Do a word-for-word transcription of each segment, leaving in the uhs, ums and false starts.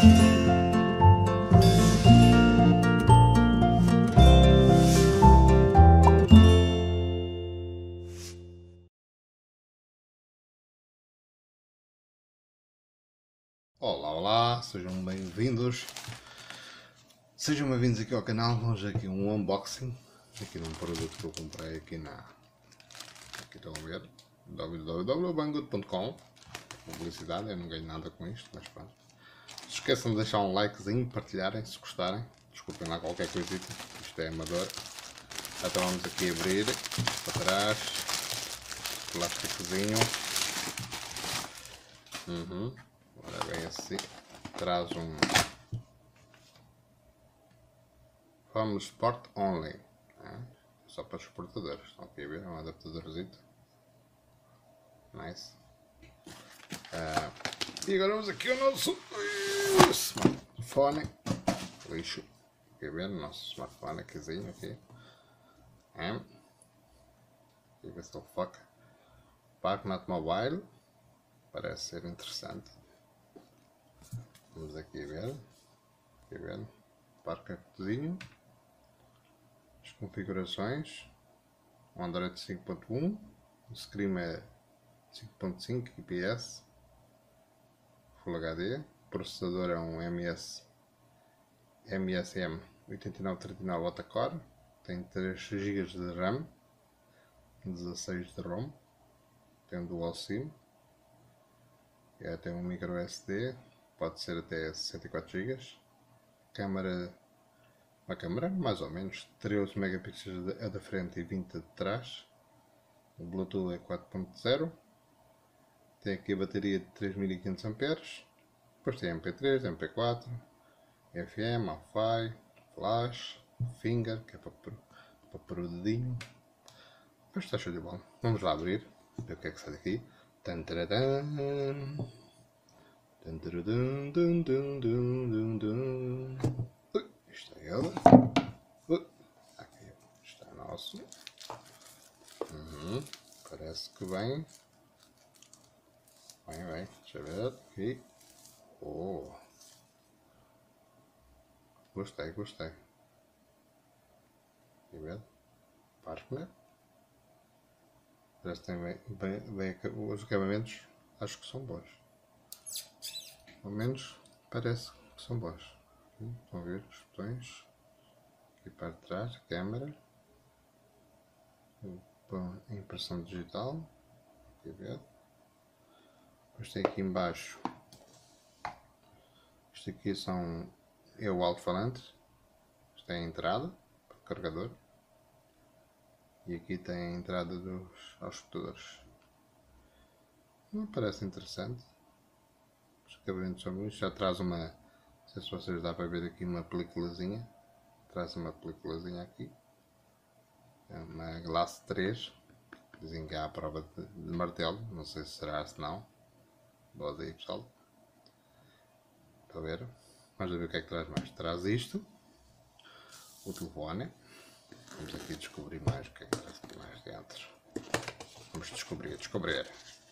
Olá, olá, sejam bem-vindos. Sejam bem-vindos aqui ao canal. Hoje aqui um unboxing aqui de um produto que eu comprei aqui na aqui estão a ver w w w ponto banggood ponto com. Publicidade, eu não ganho nada com isto, mas pronto. Não se esqueçam de deixar um likezinho, partilharem se gostarem. Desculpem lá qualquer coisita, isto é amador. Então vamos aqui abrir para trás, plásticozinho. Uhum. Ora bem, assim traz um Home Sport Only, né? Só para os exportadores. Estão aqui a ver, é um adaptadorzito nice. Uh, e agora vamos aqui ao nosso uh, smartphone lixo. Aqui a ver o nosso smartphone aquizinho aqui. É. Aqui ver se ele foca. ParkNet Mobile, parece ser interessante. Vamos aqui ver, aqui ver, ParkNetzinho, as configurações, o Android cinco ponto um, o Screen é cinco ponto cinco I P S, Full H D, o processador é um M S, M S M oito nove três nove octa-core, tem três gigas de RAM, dezasseis de ROM, tem um Dual SIM, é, tem um micro S D, pode ser até sessenta e quatro gigas, câmera, uma câmera mais ou menos treze megapixels a da frente e vinte de trás, o Bluetooth é quatro ponto zero, tem aqui a bateria de três mil e quinhentos amperes, depois tem M P três, M P quatro, F M, Wi-Fi, Flash, Finger, que é para pôr, para pôr o dedinho. Depois está show de bola. Vamos lá abrir, ver o que é que sai daqui. Tantaradan. Dun, dun, dun, dun, dun. Ui, isto é ele. Ui, aqui está nosso. Uhum, parece que vem. Vem, vem. Deixa eu ver. Aqui. Oh. Gostei, gostei. Deixa eu ver. ParkNet. Parece que tem bem, bem, bem, os acabamentos. Acho que são bons. Pelo menos parece que são bons. Estão a ver os botões. Aqui para trás, câmera. Impressão digital. Aqui a ver. Depois tem aqui embaixo. Isto aqui são é o alto-falante. Isto é a entrada para o carregador. E aqui tem a entrada dos aos computadores. Não parece interessante. Os acabamentos são bons. Já traz uma. Não sei se vocês dá para ver aqui uma peliculazinha. Traz uma peliculazinha aqui. É uma Glass três. Dizem que há a prova de, de martelo. Não sei se será, se não. Boa aí, pessoal. Para ver. Vamos ver o que é que traz mais. Traz isto. O telefone. Vamos aqui descobrir mais o que é que traz aqui mais dentro. Vamos descobrir, descobrir.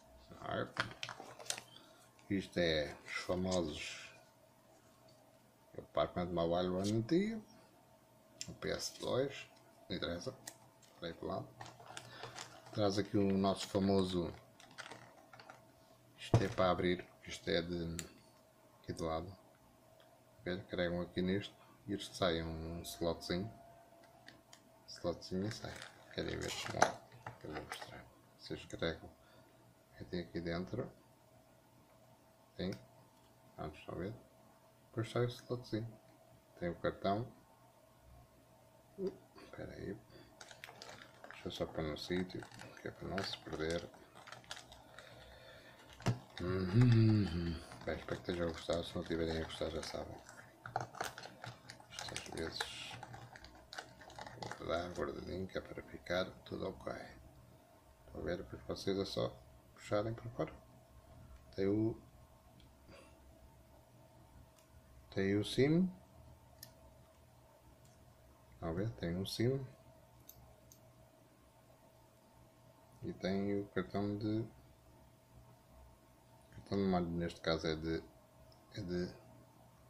Isto é os famosos o ParkNet Mobile Warranty, o P S dois, não interessa, para aí para lá. Traz aqui o nosso famoso, isto é para abrir, isto é de aqui de lado. Carregam aqui neste e isto sai um slotzinho, slotzinho e sai. Querem ver como é? Eu vou mostrar. Vocês carregam, tem aqui dentro, tem, vamos só ver. Depois sai o slotzinho. Tem o cartão. Espera aí. Deixa eu só pôr no sítio, que é para não se perder. Uhum. Bem, espero que estejam a gostar. Se não tiverem a gostar, já sabem. Isto às vezes vou dar guardadinho, que é para ficar tudo ok. Estão a ver? Depois vocês é só puxarem para fora. Tem o Tem o SIM. Estão a ver? Tem um SIM. E tem o cartão de. Cartão de memória, neste caso é de. É de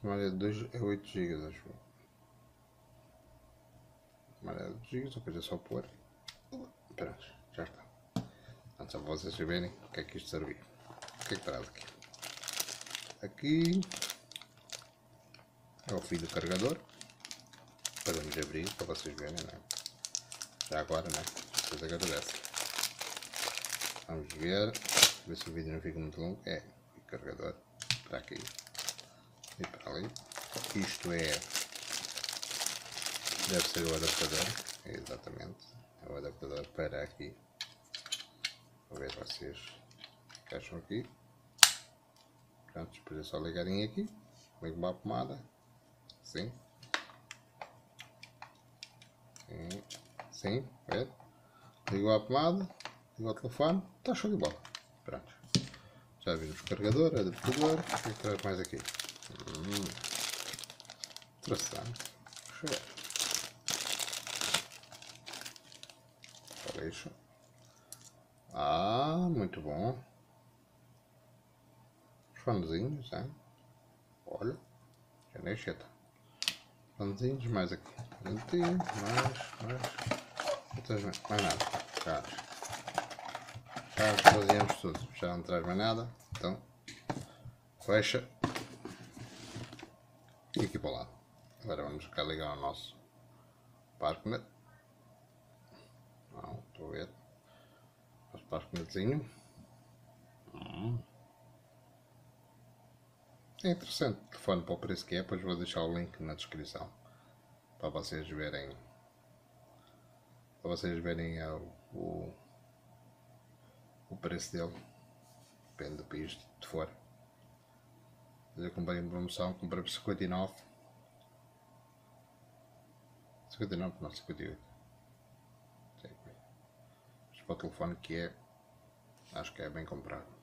memória de dois é oito gigas, acho eu. Memória de oito gigas, depois é só pôr. Pronto, já está. Então, só para vocês saberem o que é que isto servia. O que é que traz aqui? Aqui é o fio do carregador. Podemos abrir para vocês verem, não é? Já agora, não é? Depois agradece. Vamos ver. Ver se o vídeo não fica muito longo. É, o carregador para aqui e para ali. Isto é. Deve ser o adaptador. É exatamente. É o adaptador para aqui. Vou ver se vocês encaixam aqui. Pronto, depois é só ligarem aqui. Ligo uma pomada. Sim. Sim. Sim. Vê? Ligo a pomada. Ligo o telefone. Está show de bola. Pronto. Já vimos o carregador, adaptador. O que é que traz mais aqui? Hum. Interessante. Deixa eu ver. Deixa. Ah, muito bom. Os fonezinhos, hein? Olha. Já nem cheta. Fonezinhos, mais aqui. Fonezinho, mais, mais. Mais, mais nada. Já. Já fazíamos tudo. Já não traz mais nada. Então, fecha. E aqui para lá. Agora vamos cá ligar o nosso Parknet. Não, estou a ver. Nosso Parknetzinho. Hum. É interessante o telefone para o preço que é, depois vou deixar o link na descrição para vocês verem para vocês verem o, o, o preço dele. Depende do país que for. Eu comprei em promoção, comprei por cinquenta e nove. cinquenta e nove, não, cinquenta e oito. Mas para o telefone que é, acho que é bem comprado.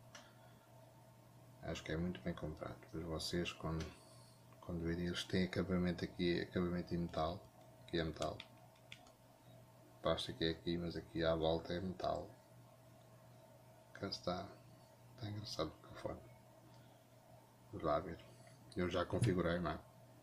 Acho que é muito bem comprado. Depois vocês, quando, quando verem, eles têm acabamento aqui, acabamento em metal. Aqui é metal. Plástico é aqui, mas aqui à volta é metal. Cá está. Está engraçado o telefone. Vamos lá ver. Eu já configurei, não é?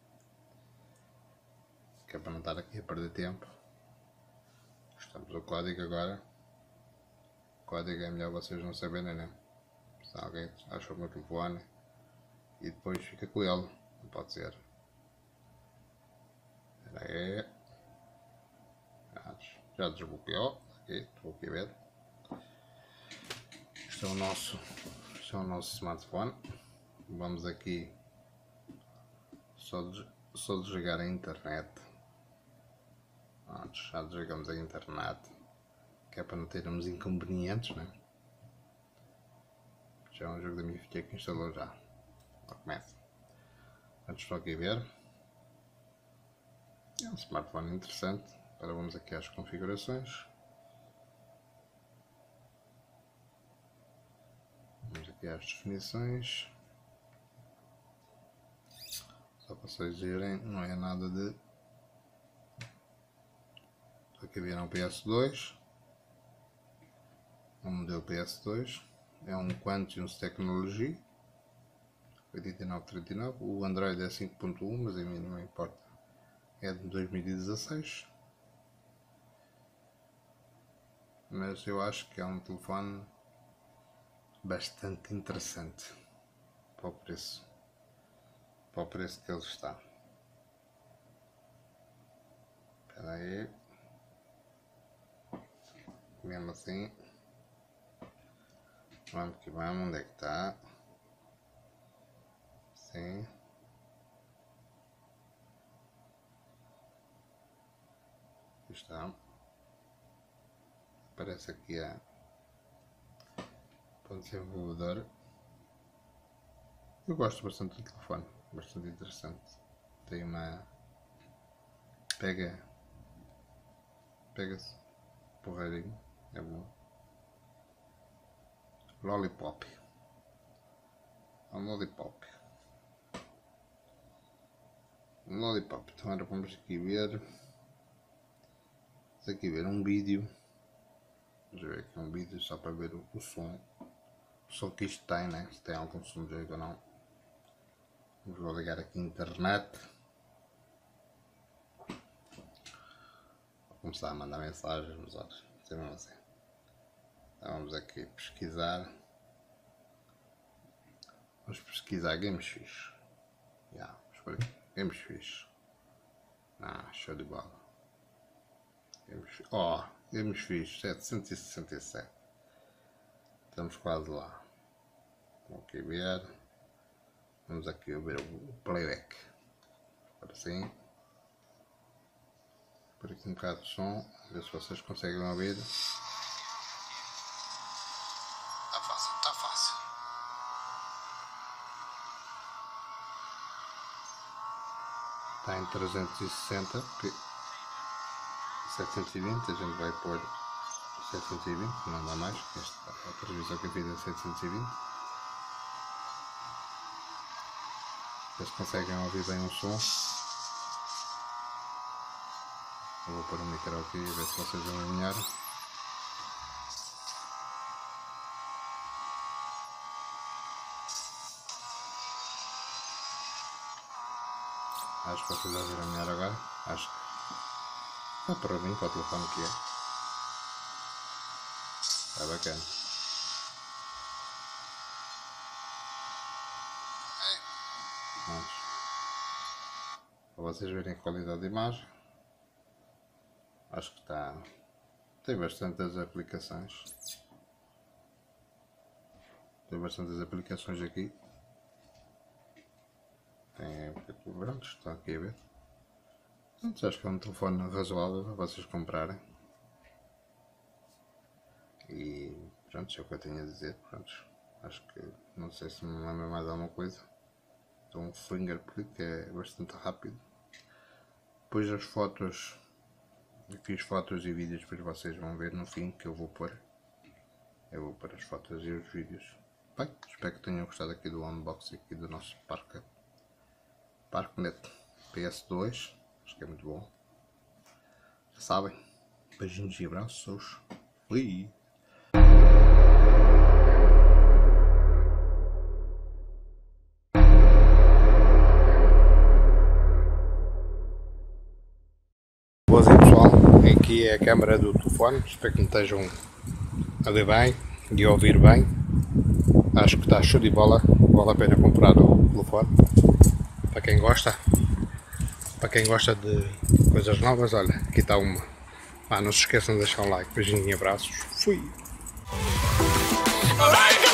Que é para não estar aqui a perder tempo. Estamos o código agora. O código é melhor vocês não saberem, não é? Se alguém acha o meu telefone e depois fica com ele, não pode ser. Espera aí. Já desbloqueou. Aqui, estou aqui a ver. Este é o nosso, este é o nosso smartphone. Vamos aqui só, des, só desligar a internet. Antes, já desligamos a internet, que é para não termos inconvenientes, né? Já é um jogo da minha filha que instalou já. Agora começa. Antes estou aqui a ver. É um smartphone interessante. Agora vamos aqui às configurações. Vamos aqui às definições. Só para vocês verem, não é nada de... Estou aqui a ver um P S dois. Um modelo P S dois. É um Quantum Technology oitenta e nove trinta e nove. O Android é cinco ponto um, mas a mim não importa. É de dois mil e dezasseis. Mas eu acho que é um telefone bastante interessante para o preço, para o preço que ele está. Espera aí, mesmo assim, vamos que vamos, onde é que está? Sim. Aqui está. Aparece aqui a ponto desenvolvedor. Eu gosto bastante do telefone, bastante interessante. Tem uma... Pega... Pega-se porreirinho, é bom. Lollipop. Um lollipop. Um lollipop. Então agora vamos aqui ver. Vamos aqui ver um vídeo. Vamos ver aqui um vídeo só para ver o, o som. O som que isto tem, né? Se tem algum som de jeito ou não. Vou ligar aqui a internet. Vou começar a mandar mensagens, mas olha, mesmo assim. Então vamos aqui pesquisar. Vamos pesquisar GamesFish. Yeah, vamos por aqui. GamesFish. Ah, show de bola. GamesFish. Oh, GamesFish setecentos e sessenta e sete. Estamos quase lá. Vamos aqui ver. Vamos aqui ver o playback. Agora sim. Por aqui um bocado de som. Ver se vocês conseguem ouvir. Está fácil, está fácil. Está em trezentos e sessenta p. setecentos e vinte. A gente vai pôr setecentos e vinte. Não dá mais. Esta, a televisão que eu fiz é setecentos e vinte. Vocês conseguem ouvir bem o som. Eu vou pôr o micro aqui e ver se vocês vão alinhar. Acho que vocês vão ouvir alinhar agora. Acho que está para mim, para o telefone que é. Está bacana. Vamos. Para vocês verem a qualidade de imagem. Acho que está. Tem bastantes aplicações. Tem bastantes aplicações aqui. Tem pronto, estão aqui a ver. Pronto, acho que é um telefone razoável para vocês comprarem. E pronto, é o que eu tenho a dizer. Pronto, acho que não sei se me lembra mais alguma coisa. Então um fingerprint que é bastante rápido. Depois as fotos, aqui as fotos e vídeos, depois vocês vão ver no fim que eu vou pôr. Eu vou pôr as fotos e os vídeos. Bem, espero que tenham gostado aqui do unboxing aqui do nosso Parker. ParkNet P S dois, acho que é muito bom. Já sabem, beijinhos e abraços. Fui! Boazinho pessoal, aqui é a câmera do telefone, espero que me estejam a ver bem e a ouvir bem. Acho que está show de bola, vale a pena comprar o telefone. Para quem gosta, para quem gosta de coisas novas, olha, aqui está uma. Ah, não se esqueçam de deixar um like, beijinhos e abraços. Fui!